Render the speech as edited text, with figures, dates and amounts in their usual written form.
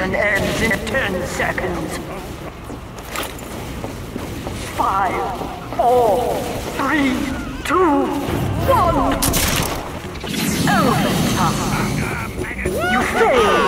mission ends in 10 seconds. 5, 4, 3, 2, 1. Elephant time. You failed.